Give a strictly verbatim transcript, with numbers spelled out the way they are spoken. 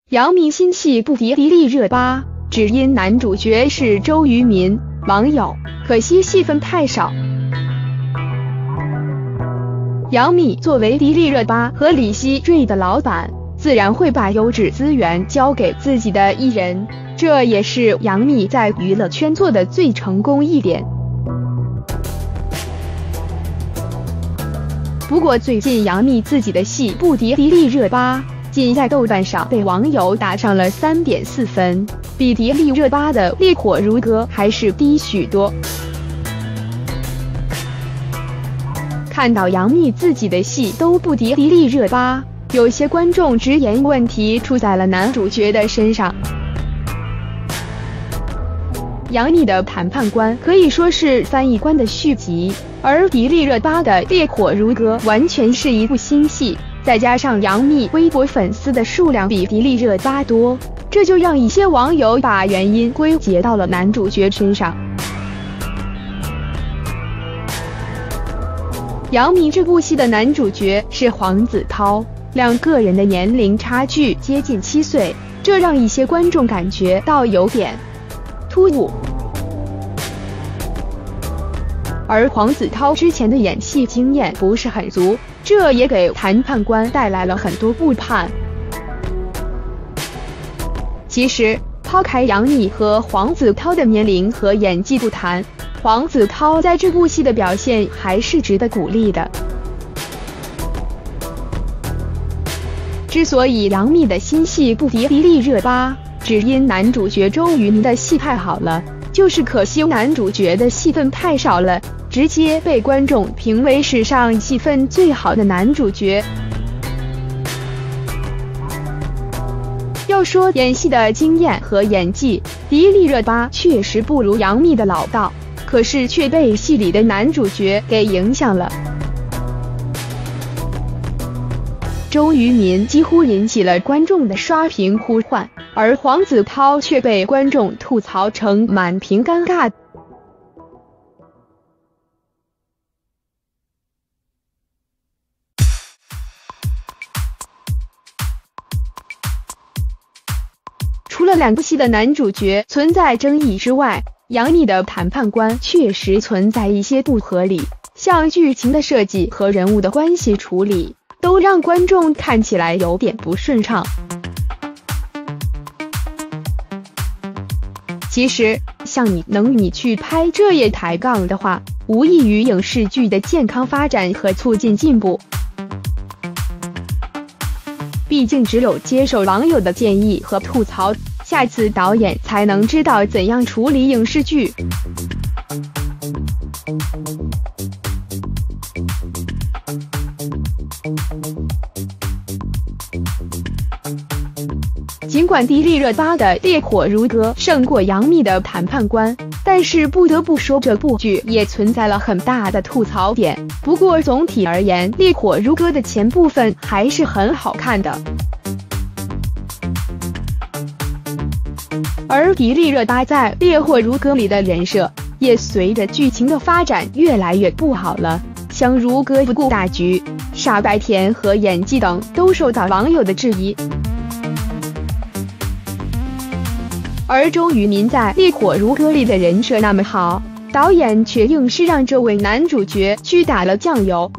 杨幂新戏不敌迪丽热巴，只因男主角是周渝民，网友可惜戏份太少。杨幂作为迪丽热巴和李熙瑞的老板，自然会把优质资源交给自己的艺人，这也是杨幂在娱乐圈做的最成功一点。不过最近杨幂自己的戏不敌迪丽热巴，仅在豆瓣上被网友打上了 三点四 分，比迪丽热巴的《烈火如歌》还是低许多。看到杨幂自己的戏都不敌迪丽热巴，有些观众直言问题出在了男主角的身上。杨幂的《谈判官》可以说是翻译官的续集，而迪丽热巴的《烈火如歌》完全是一部新戏，再加上杨幂微博粉丝的数量比迪丽热巴多，这就让一些网友把原因归结到了男主角身上。杨幂这部戏的男主角是黄子韬，两个人的年龄差距接近七岁，这让一些观众感觉到有点突兀。而黄子韬之前的演戏经验不是很足，这也给谈判官带来了很多误判。其实，抛开杨幂和黄子韬的年龄和演技不谈，黄子韬在这部戏的表现还是值得鼓励的。之所以杨幂的新戏不敌迪丽热巴，只因男主角周渝民的戏太好了，就是可惜男主角的戏份太少了，直接被观众评为史上戏份最好的男主角。要说演戏的经验和演技，迪丽热巴确实不如杨幂的老道，可是却被戏里的男主角给影响了。周渝民几乎引起了观众的刷屏呼唤，而黄子韬却被观众吐槽成满屏尴尬。除了两部戏的男主角存在争议之外，杨幂的谈判官确实存在一些不合理，像剧情的设计和人物的关系处理，都让观众看起来有点不顺畅。其实，像你能你去拍这也抬杠的话，无异于影视剧的健康发展和促进进步。毕竟只有接受网友的建议和吐槽，下次导演才能知道怎样处理影视剧。尽管迪丽热巴的《烈火如歌》胜过杨幂的《谈判官》，但是不得不说这部剧也存在了很大的吐槽点。不过总体而言，《烈火如歌》的前部分还是很好看的。而迪丽热巴在《烈火如歌》里的人设也随着剧情的发展越来越不好了，像如歌不顾大局、傻白甜和演技等都受到网友的质疑。而周渝民在《烈火如歌》里的人设那么好，导演却硬是让这位男主角去打了酱油。